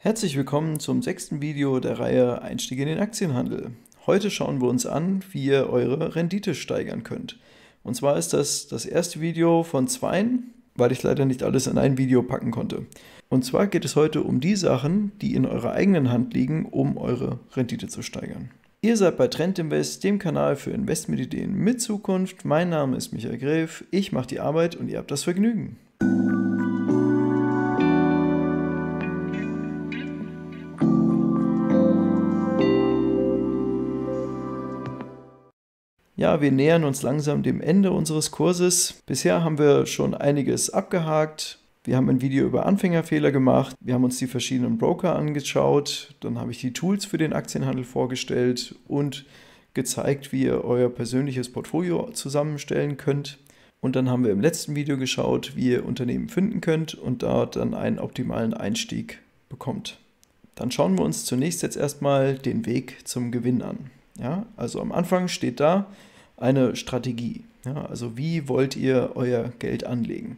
Herzlich willkommen zum 6. Video der Reihe Einstieg in den Aktienhandel. Heute schauen wir uns an, wie ihr eure Rendite steigern könnt. Und zwar ist das erste Video von 2, weil ich leider nicht alles in ein Video packen konnte. Und zwar geht es heute um die Sachen, die in eurer eigenen Hand liegen, um eure Rendite zu steigern. Ihr seid bei Trend Invest, dem Kanal für Investmentideen mit Zukunft. Mein Name ist Michael Gref, ich mache die Arbeit und ihr habt das Vergnügen. Ja, wir nähern uns langsam dem Ende unseres Kurses. Bisher haben wir schon einiges abgehakt. Wir haben ein Video über Anfängerfehler gemacht. Wir haben uns die verschiedenen Broker angeschaut. Dann habe ich die Tools für den Aktienhandel vorgestellt und gezeigt, wie ihr euer persönliches Portfolio zusammenstellen könnt. Und dann haben wir im letzten Video geschaut, wie ihr Unternehmen finden könnt und dort dann einen optimalen Einstieg bekommt. Dann schauen wir uns zunächst jetzt erstmal den Weg zum Gewinn an. Ja, also am Anfang steht da eine Strategie. Ja, also wie wollt ihr euer Geld anlegen?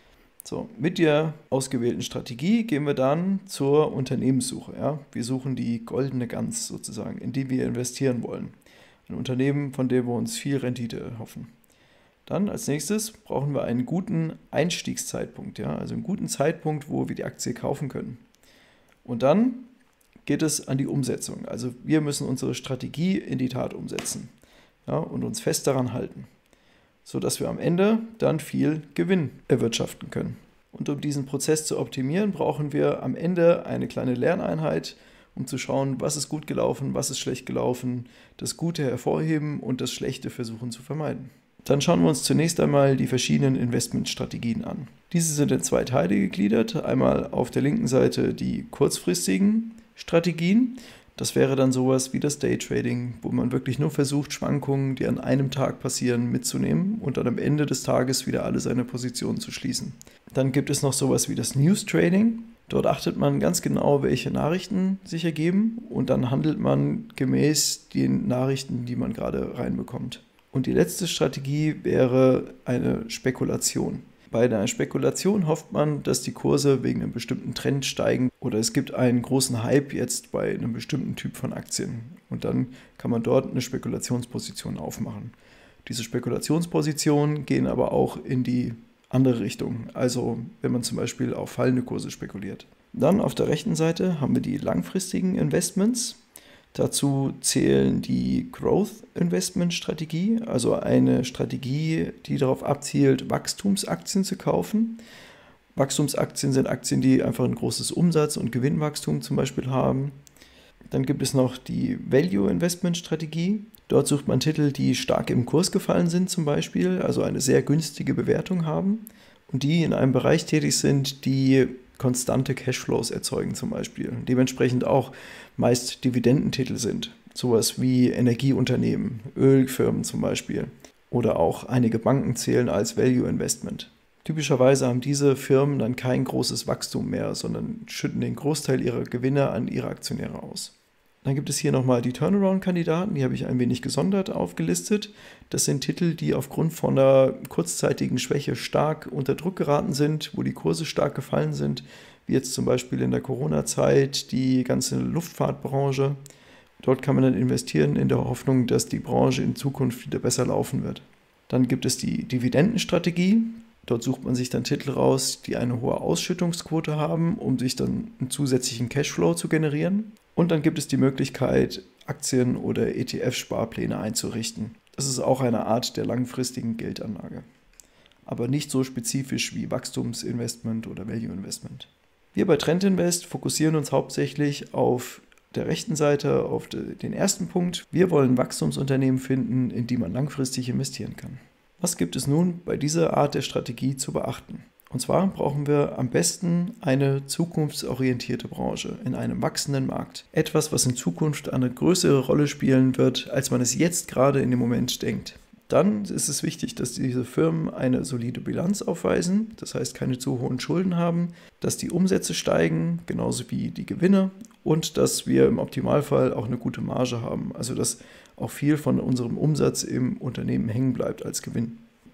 So, mit der ausgewählten Strategie gehen wir dann zur Unternehmenssuche. Ja? Wir suchen die goldene Gans sozusagen, in die wir investieren wollen. Ein Unternehmen, von dem wir uns viel Rendite hoffen. Dann als nächstes brauchen wir einen guten Einstiegszeitpunkt, ja? Also einen guten Zeitpunkt, wo wir die Aktie kaufen können. Und dann geht es an die Umsetzung. Also wir müssen unsere Strategie in die Tat umsetzen, ja, und uns fest daran halten, sodass wir am Ende dann viel Gewinn erwirtschaften können. Und um diesen Prozess zu optimieren, brauchen wir am Ende eine kleine Lerneinheit, um zu schauen, was ist gut gelaufen, was ist schlecht gelaufen, das Gute hervorheben und das Schlechte versuchen zu vermeiden. Dann schauen wir uns zunächst einmal die verschiedenen Investmentstrategien an. Diese sind in 2 Teile gegliedert. Einmal auf der linken Seite die kurzfristigen Strategien. Das wäre dann sowas wie das Daytrading, wo man wirklich nur versucht, Schwankungen, die an einem Tag passieren, mitzunehmen und dann am Ende des Tages wieder alle seine Positionen zu schließen. Dann gibt es noch sowas wie das News Trading. Dort achtet man ganz genau, welche Nachrichten sich ergeben und dann handelt man gemäß den Nachrichten, die man gerade reinbekommt. Und die letzte Strategie wäre eine Spekulation. Bei einer Spekulation hofft man, dass die Kurse wegen einem bestimmten Trend steigen oder es gibt einen großen Hype jetzt bei einem bestimmten Typ von Aktien. Und dann kann man dort eine Spekulationsposition aufmachen. Diese Spekulationspositionen gehen aber auch in die andere Richtung, also wenn man zum Beispiel auf fallende Kurse spekuliert. Dann auf der rechten Seite haben wir die langfristigen Investments. Dazu zählen die Growth Investment Strategie, also eine Strategie, die darauf abzielt, Wachstumsaktien zu kaufen. Wachstumsaktien sind Aktien, die einfach ein großes Umsatz- und Gewinnwachstum zum Beispiel haben. Dann gibt es noch die Value Investment Strategie. Dort sucht man Titel, die stark im Kurs gefallen sind zum Beispiel, also eine sehr günstige Bewertung haben und die in einem Bereich tätig sind, die konstante Cashflows erzeugen zum Beispiel. Dementsprechend auch meist Dividendentitel sind. Sowas wie Energieunternehmen, Ölfirmen zum Beispiel. Oder auch einige Banken zählen als Value Investment. Typischerweise haben diese Firmen dann kein großes Wachstum mehr, sondern schütten den Großteil ihrer Gewinne an ihre Aktionäre aus. Dann gibt es hier nochmal die Turnaround-Kandidaten, die habe ich ein wenig gesondert aufgelistet. Das sind Titel, die aufgrund von einer kurzzeitigen Schwäche stark unter Druck geraten sind, wo die Kurse stark gefallen sind, wie jetzt zum Beispiel in der Corona-Zeit die ganze Luftfahrtbranche. Dort kann man dann investieren in der Hoffnung, dass die Branche in Zukunft wieder besser laufen wird. Dann gibt es die Dividendenstrategie. Dort sucht man sich dann Titel raus, die eine hohe Ausschüttungsquote haben, um sich dann einen zusätzlichen Cashflow zu generieren. Und dann gibt es die Möglichkeit, Aktien- oder ETF-Sparpläne einzurichten. Das ist auch eine Art der langfristigen Geldanlage. Aber nicht so spezifisch wie Wachstumsinvestment oder Value Investment. Wir bei Trend Invest fokussieren uns hauptsächlich auf der rechten Seite auf den ersten Punkt. Wir wollen Wachstumsunternehmen finden, in die man langfristig investieren kann. Was gibt es nun bei dieser Art der Strategie zu beachten? Und zwar brauchen wir am besten eine zukunftsorientierte Branche in einem wachsenden Markt. Etwas, was in Zukunft eine größere Rolle spielen wird, als man es jetzt gerade in dem Moment denkt. Dann ist es wichtig, dass diese Firmen eine solide Bilanz aufweisen, das heißt keine zu hohen Schulden haben, dass die Umsätze steigen, genauso wie die Gewinne und dass wir im Optimalfall auch eine gute Marge haben, also dass auch viel von unserem Umsatz im Unternehmen hängen bleibt als Gewinn.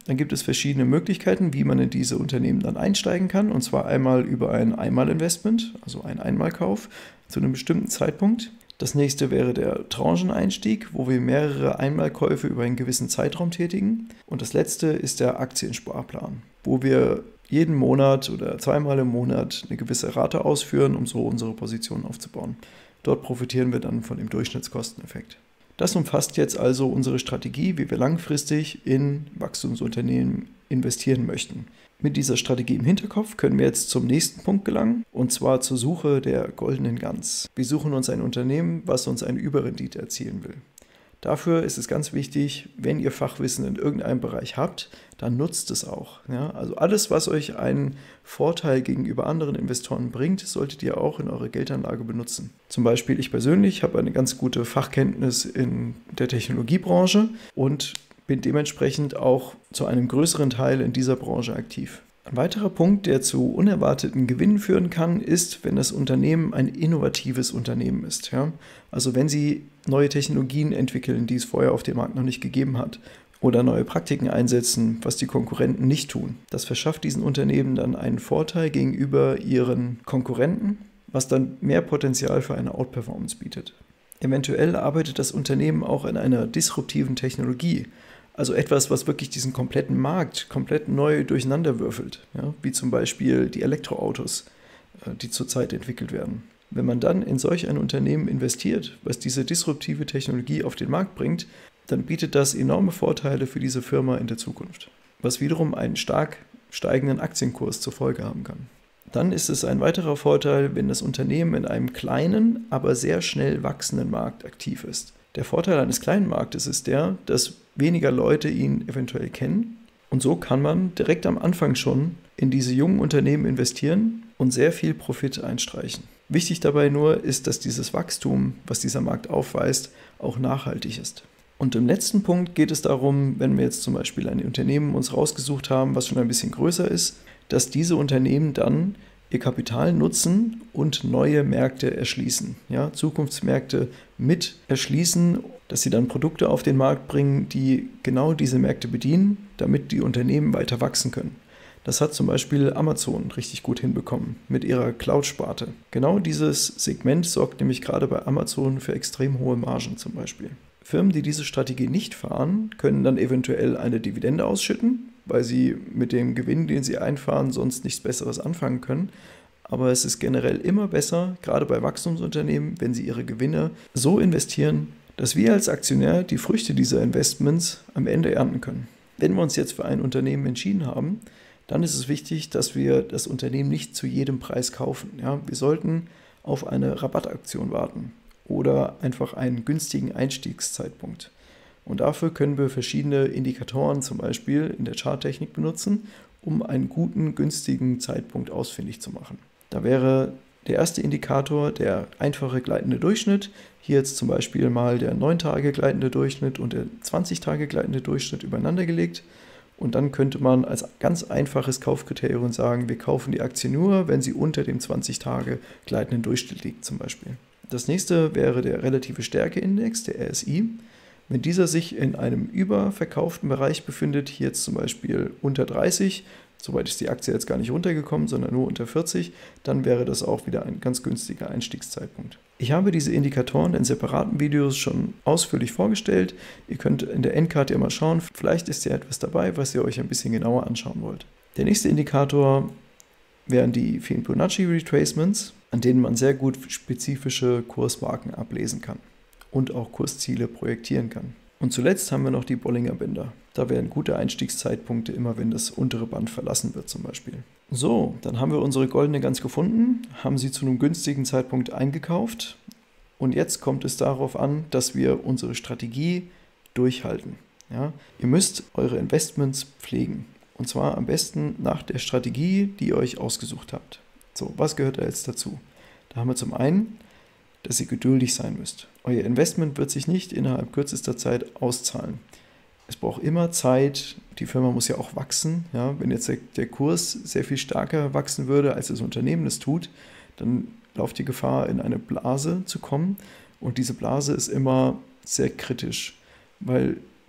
Dann gibt es verschiedene Möglichkeiten, wie man in diese Unternehmen dann einsteigen kann. Und zwar einmal über ein Einmalinvestment, also ein Einmalkauf zu einem bestimmten Zeitpunkt. Das nächste wäre der Trancheneinstieg, wo wir mehrere Einmalkäufe über einen gewissen Zeitraum tätigen. Und das letzte ist der Aktiensparplan, wo wir jeden Monat oder zweimal im Monat eine gewisse Rate ausführen, um so unsere Positionen aufzubauen. Dort profitieren wir dann von dem Durchschnittskosteneffekt. Das umfasst jetzt also unsere Strategie, wie wir langfristig in Wachstumsunternehmen investieren möchten. Mit dieser Strategie im Hinterkopf können wir jetzt zum nächsten Punkt gelangen, und zwar zur Suche der goldenen Gans. Wir suchen uns ein Unternehmen, was uns eine Überrendite erzielen will. Dafür ist es ganz wichtig, wenn ihr Fachwissen in irgendeinem Bereich habt, dann nutzt es auch. Ja? Also alles, was euch einen Vorteil gegenüber anderen Investoren bringt, solltet ihr auch in eurer Geldanlage benutzen. Zum Beispiel ich persönlich habe eine ganz gute Fachkenntnis in der Technologiebranche und bin dementsprechend auch zu einem größeren Teil in dieser Branche aktiv. Ein weiterer Punkt, der zu unerwarteten Gewinnen führen kann, ist, wenn das Unternehmen ein innovatives Unternehmen ist. Ja? Also wenn sie neue Technologien entwickeln, die es vorher auf dem Markt noch nicht gegeben hat, oder neue Praktiken einsetzen, was die Konkurrenten nicht tun. Das verschafft diesen Unternehmen dann einen Vorteil gegenüber ihren Konkurrenten, was dann mehr Potenzial für eine Outperformance bietet. Eventuell arbeitet das Unternehmen auch an einer disruptiven Technologie, also etwas, was wirklich diesen kompletten Markt komplett neu durcheinander würfelt, ja, wie zum Beispiel die Elektroautos, die zurzeit entwickelt werden. Wenn man dann in solch ein Unternehmen investiert, was diese disruptive Technologie auf den Markt bringt, dann bietet das enorme Vorteile für diese Firma in der Zukunft, was wiederum einen stark steigenden Aktienkurs zur Folge haben kann. Dann ist es ein weiterer Vorteil, wenn das Unternehmen in einem kleinen, aber sehr schnell wachsenden Markt aktiv ist. Der Vorteil eines kleinen Marktes ist der, dass weniger Leute ihn eventuell kennen, und so kann man direkt am Anfang schon in diese jungen Unternehmen investieren und sehr viel Profit einstreichen. Wichtig dabei nur ist, dass dieses Wachstum, was dieser Markt aufweist, auch nachhaltig ist. Und im letzten Punkt geht es darum, wenn wir jetzt zum Beispiel ein Unternehmen uns rausgesucht haben, was schon ein bisschen größer ist, dass diese Unternehmen dann ihr Kapital nutzen und neue Märkte erschließen, ja, Zukunftsmärkte mit erschließen, dass sie dann Produkte auf den Markt bringen, die genau diese Märkte bedienen, damit die Unternehmen weiter wachsen können. Das hat zum Beispiel Amazon richtig gut hinbekommen mit ihrer Cloud-Sparte. Genau dieses Segment sorgt nämlich gerade bei Amazon für extrem hohe Margen zum Beispiel. Firmen, die diese Strategie nicht fahren, können dann eventuell eine Dividende ausschütten, weil sie mit dem Gewinn, den sie einfahren, sonst nichts Besseres anfangen können. Aber es ist generell immer besser, gerade bei Wachstumsunternehmen, wenn sie ihre Gewinne so investieren, dass wir als Aktionär die Früchte dieser Investments am Ende ernten können. Wenn wir uns jetzt für ein Unternehmen entschieden haben, dann ist es wichtig, dass wir das Unternehmen nicht zu jedem Preis kaufen. Ja, wir sollten auf eine Rabattaktion warten oder einfach einen günstigen Einstiegszeitpunkt. Und dafür können wir verschiedene Indikatoren zum Beispiel in der Charttechnik benutzen, um einen guten, günstigen Zeitpunkt ausfindig zu machen. Da wäre der erste Indikator der einfache gleitende Durchschnitt, hier jetzt zum Beispiel mal der 9 Tage gleitende Durchschnitt und der 20 Tage gleitende Durchschnitt übereinander gelegt. Und dann könnte man als ganz einfaches Kaufkriterium sagen, wir kaufen die Aktie nur, wenn sie unter dem 20 Tage gleitenden Durchschnitt liegt zum Beispiel. Das nächste wäre der relative Stärkeindex, der RSI. Wenn dieser sich in einem überverkauften Bereich befindet, hier jetzt zum Beispiel unter 30, soweit ist die Aktie jetzt gar nicht runtergekommen, sondern nur unter 40, dann wäre das auch wieder ein ganz günstiger Einstiegszeitpunkt. Ich habe diese Indikatoren in separaten Videos schon ausführlich vorgestellt. Ihr könnt in der Endcard ja mal schauen, vielleicht ist ja etwas dabei, was ihr euch ein bisschen genauer anschauen wollt. Der nächste Indikator wären die Fibonacci Retracements, an denen man sehr gut spezifische Kursmarken ablesen kann und auch Kursziele projektieren kann. Und zuletzt haben wir noch die Bollinger Bänder. Da wären gute Einstiegszeitpunkte immer, wenn das untere Band verlassen wird zum Beispiel. So, dann haben wir unsere goldene Gans gefunden, haben sie zu einem günstigen Zeitpunkt eingekauft und jetzt kommt es darauf an, dass wir unsere Strategie durchhalten. Ja? Ihr müsst eure Investments pflegen und zwar am besten nach der Strategie, die ihr euch ausgesucht habt. So, was gehört da jetzt dazu? Da haben wir zum einen, dass ihr geduldig sein müsst. Euer Investment wird sich nicht innerhalb kürzester Zeit auszahlen. Es braucht immer Zeit, die Firma muss ja auch wachsen. Ja? Wenn jetzt der Kurs sehr viel stärker wachsen würde, als das Unternehmen es tut, dann lauft die Gefahr, in eine Blase zu kommen. Und diese Blase ist immer sehr kritisch, weil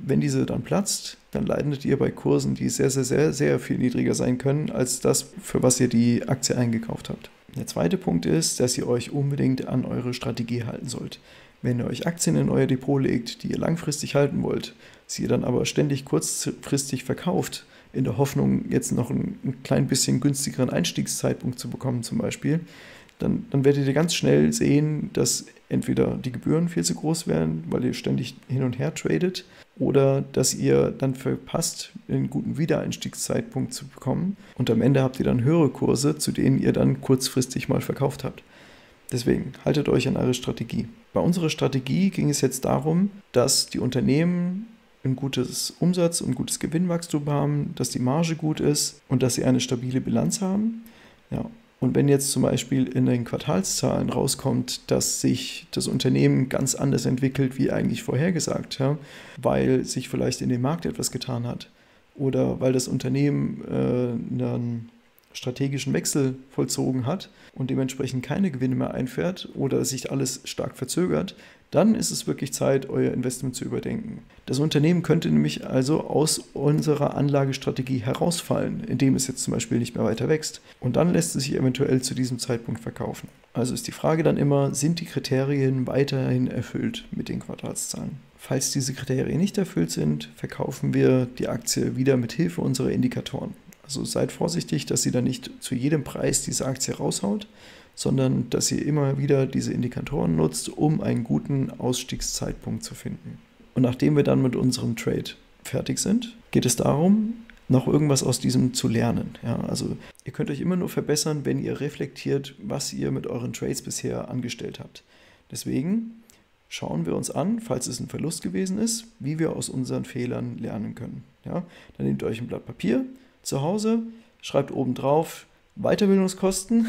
wenn diese dann platzt, dann landet ihr bei Kursen, die sehr, sehr, sehr, sehr viel niedriger sein können, als das, für was ihr die Aktie eingekauft habt. Der zweite Punkt ist, dass ihr euch unbedingt an eure Strategie halten sollt. Wenn ihr euch Aktien in euer Depot legt, die ihr langfristig halten wollt, sie ihr dann aber ständig kurzfristig verkauft, in der Hoffnung, jetzt noch ein klein bisschen günstigeren Einstiegszeitpunkt zu bekommen zum Beispiel, dann werdet ihr ganz schnell sehen, dass entweder die Gebühren viel zu groß werden, weil ihr ständig hin und her tradet, oder dass ihr dann verpasst, einen guten Wiedereinstiegszeitpunkt zu bekommen und am Ende habt ihr dann höhere Kurse, zu denen ihr dann kurzfristig mal verkauft habt. Deswegen haltet euch an eure Strategie. Bei unserer Strategie ging es jetzt darum, dass die Unternehmen ein gutes Umsatz- und gutes Gewinnwachstum haben, dass die Marge gut ist und dass sie eine stabile Bilanz haben. Ja. Und wenn jetzt zum Beispiel in den Quartalszahlen rauskommt, dass sich das Unternehmen ganz anders entwickelt, wie eigentlich vorhergesagt, ja, weil sich vielleicht in dem Markt etwas getan hat oder weil das Unternehmen einen strategischen Wechsel vollzogen hat und dementsprechend keine Gewinne mehr einfährt oder sich alles stark verzögert, dann ist es wirklich Zeit, euer Investment zu überdenken. Das Unternehmen könnte nämlich also aus unserer Anlagestrategie herausfallen, indem es jetzt zum Beispiel nicht mehr weiter wächst. Und dann lässt es sich eventuell zu diesem Zeitpunkt verkaufen. Also ist die Frage dann immer, sind die Kriterien weiterhin erfüllt mit den Quartalszahlen? Falls diese Kriterien nicht erfüllt sind, verkaufen wir die Aktie wieder mit Hilfe unserer Indikatoren. Also seid vorsichtig, dass ihr dann nicht zu jedem Preis diese Aktie raushaut, sondern dass ihr immer wieder diese Indikatoren nutzt, um einen guten Ausstiegszeitpunkt zu finden. Und nachdem wir dann mit unserem Trade fertig sind, geht es darum, noch irgendwas aus diesem zu lernen. Ja, also ihr könnt euch immer nur verbessern, wenn ihr reflektiert, was ihr mit euren Trades bisher angestellt habt. Deswegen schauen wir uns an, falls es ein Verlust gewesen ist, wie wir aus unseren Fehlern lernen können. Ja, dann nehmt euch ein Blatt Papier zu Hause, schreibt oben drauf Weiterbildungskosten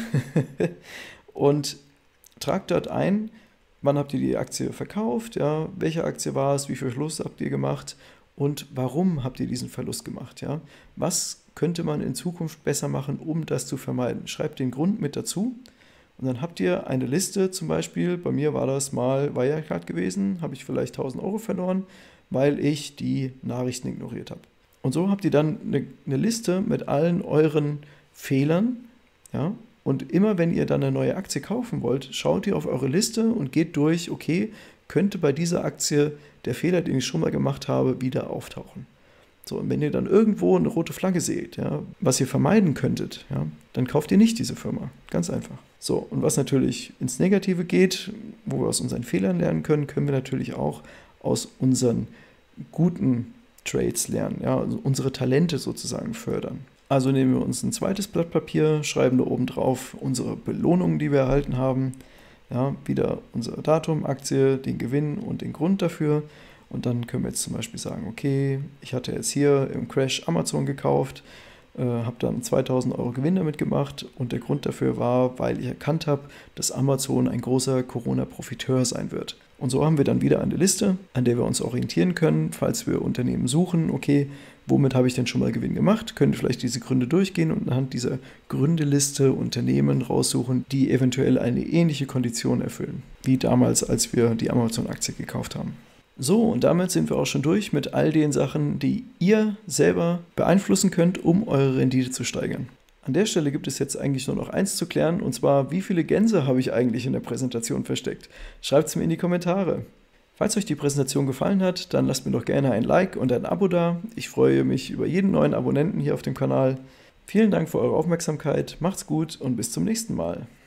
und tragt dort ein, wann habt ihr die Aktie verkauft, ja, welche Aktie war es, wie viel Verlust habt ihr gemacht und warum habt ihr diesen Verlust gemacht. Ja? Was könnte man in Zukunft besser machen, um das zu vermeiden? Schreibt den Grund mit dazu und dann habt ihr eine Liste, zum Beispiel, bei mir war das mal Wirecard gewesen, habe ich vielleicht 1.000 Euro verloren, weil ich die Nachrichten ignoriert habe. Und so habt ihr dann eine Liste mit allen euren Fehlern, ja, und immer wenn ihr dann eine neue Aktie kaufen wollt, schaut ihr auf eure Liste und geht durch, okay, könnte bei dieser Aktie der Fehler, den ich schon mal gemacht habe, wieder auftauchen. So, und wenn ihr dann irgendwo eine rote Flagge seht, ja, was ihr vermeiden könntet, ja, dann kauft ihr nicht diese Firma. Ganz einfach. So, und was natürlich ins Negative geht, wo wir aus unseren Fehlern lernen können, können wir natürlich auch aus unseren guten Trades lernen, ja, also unsere Talente sozusagen fördern. Also nehmen wir uns ein zweites Blatt Papier, schreiben da oben drauf unsere Belohnungen, die wir erhalten haben, ja, wieder unser Datum, Aktie, den Gewinn und den Grund dafür. Und dann können wir jetzt zum Beispiel sagen, okay, ich hatte jetzt hier im Crash Amazon gekauft, habe dann 2.000 Euro Gewinn damit gemacht und der Grund dafür war, weil ich erkannt habe, dass Amazon ein großer Corona-Profiteur sein wird. Und so haben wir dann wieder eine Liste, an der wir uns orientieren können, falls wir Unternehmen suchen, okay, womit habe ich denn schon mal Gewinn gemacht? Können wir vielleicht diese Gründe durchgehen und anhand dieser Gründeliste Unternehmen raussuchen, die eventuell eine ähnliche Kondition erfüllen, wie damals, als wir die Amazon-Aktie gekauft haben. So, und damit sind wir auch schon durch mit all den Sachen, die ihr selber beeinflussen könnt, um eure Rendite zu steigern. An der Stelle gibt es jetzt eigentlich nur noch eins zu klären, und zwar, wie viele Gänse habe ich eigentlich in der Präsentation versteckt? Schreibt es mir in die Kommentare. Falls euch die Präsentation gefallen hat, dann lasst mir doch gerne ein Like und ein Abo da. Ich freue mich über jeden neuen Abonnenten hier auf dem Kanal. Vielen Dank für eure Aufmerksamkeit, macht's gut und bis zum nächsten Mal.